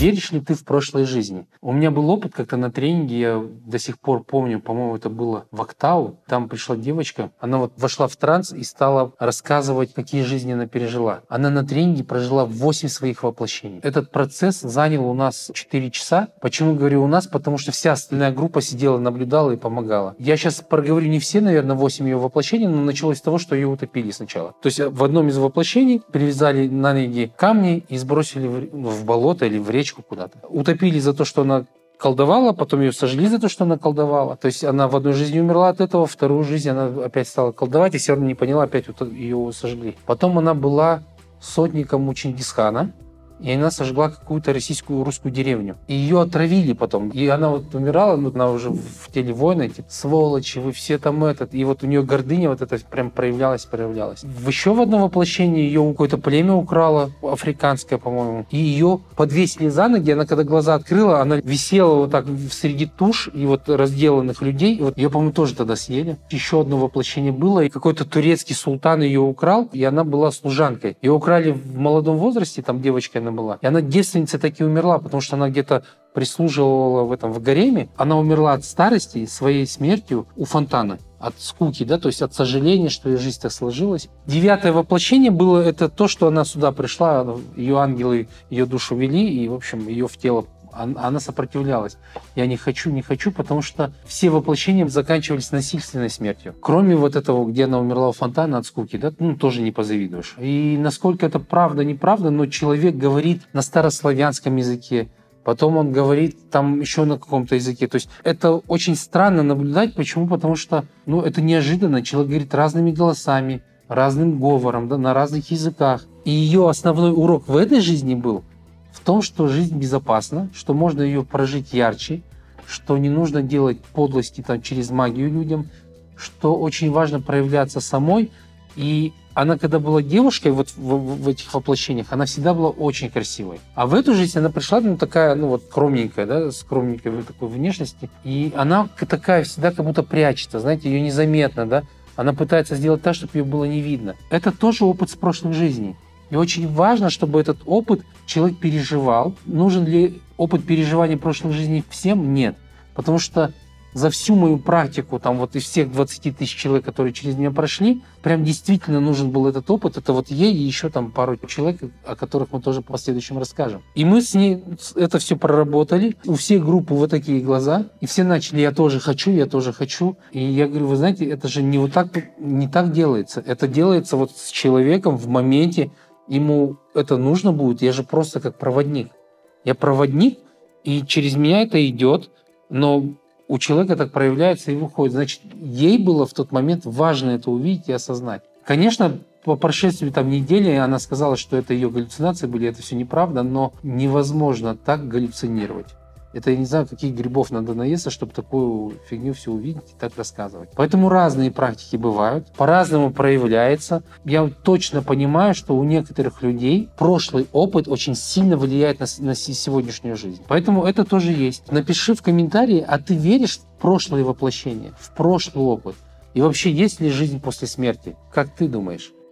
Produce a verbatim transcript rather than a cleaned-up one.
веришь ли ты в прошлой жизни? У меня был опыт как-то на тренинге, я до сих пор помню, по-моему, это было в Актау. Там пришла девочка, она вот вошла в транс и стала рассказывать, какие жизни она пережила. Она на тренинге прожила восемь своих воплощений. Этот процесс занял у нас четыре часа. Почему говорю у нас? Потому что вся остальная группа сидела, наблюдала и помогала. Я сейчас проговорю не все, наверное, восемь ее воплощений, но началось с того, что ее утопили сначала. То есть в одном из воплощений привязали на ноги камни и сбросили в, в болото или в речку куда-то. Утопили за то, что она колдовала, потом ее сожгли за то, что она колдовала. То есть она в одной жизни умерла от этого, вторую жизнь она опять стала колдовать и все равно не поняла, опять ее сожгли. Потом она была сотником у Чингисхана, и она сожгла какую-то российскую русскую деревню. И ее отравили потом. И она вот умирала, ну, она уже в теле воина, эти сволочи, вы все там этот. И вот у нее гордыня вот это прям проявлялась, проявлялась. В еще в одном воплощении ее какое-то племя украло, африканское, по-моему. И ее подвесили за ноги, она когда глаза открыла, она висела вот так среди туш и вот разделанных людей. И вот ее, по-моему, тоже тогда съели. Еще одно воплощение было, и какой-то турецкий султан ее украл, и она была служанкой. Ее украли в молодом возрасте, там девочка она была. И она девственница таки умерла, потому что она где-то прислуживала в этом в гареме. Она умерла от старости, своей смертью у фонтана. От скуки, да, то есть от сожаления, что ее жизнь так сложилась. Девятое воплощение было это то, что она сюда пришла, ее ангелы ее душу вели, и, в общем, ее в тело она сопротивлялась. Я не хочу, не хочу, потому что все воплощения заканчивались насильственной смертью. Кроме вот этого, где она умерла у фонтана от скуки, да, ну, тоже не позавидуешь. И насколько это правда, неправда, но человек говорит на старославянском языке, потом он говорит там еще на каком-то языке. То есть это очень странно наблюдать. Почему? Потому что, ну, это неожиданно. Человек говорит разными голосами, разным говором, да, на разных языках. И ее основной урок в этой жизни был в том, что жизнь безопасна, что можно ее прожить ярче, что не нужно делать подлости там, через магию людям, что очень важно проявляться самой. И она, когда была девушкой вот в, в, в этих воплощениях, она всегда была очень красивой. А в эту жизнь она пришла, ну, такая, ну, вот, скромненькая, да, скромненькой такой внешности. И она такая всегда как будто прячется, знаете, ее незаметно, да. Она пытается сделать так, чтобы ее было не видно. Это тоже опыт с прошлых жизней. И очень важно, чтобы этот опыт человек переживал. Нужен ли опыт переживания прошлых жизней всем? Нет. Потому что за всю мою практику, там вот из всех двадцати тысяч человек, которые через меня прошли, прям действительно нужен был этот опыт. Это вот ей и еще там пару человек, о которых мы тоже в последующем расскажем. И мы с ней это все проработали. У всех группы вот такие глаза. И все начали: я тоже хочу, я тоже хочу. И я говорю: вы знаете, это же не вот так, не так делается. Это делается вот с человеком в моменте. Ему это нужно будет, я же просто как проводник. Я проводник, и через меня это идет, но у человека так проявляется и выходит. Значит, ей было в тот момент важно это увидеть и осознать. Конечно, по прошествии там недели она сказала, что это ее галлюцинации были, это все неправда, но невозможно так галлюцинировать. Это я не знаю, каких грибов надо наесться, чтобы такую фигню все увидеть и так рассказывать. Поэтому разные практики бывают, по-разному проявляется. Я точно понимаю, что у некоторых людей прошлый опыт очень сильно влияет на, на сегодняшнюю жизнь. Поэтому это тоже есть. Напиши в комментарии, а ты веришь в прошлое воплощение, в прошлый опыт? И вообще, есть ли жизнь после смерти? Как ты думаешь?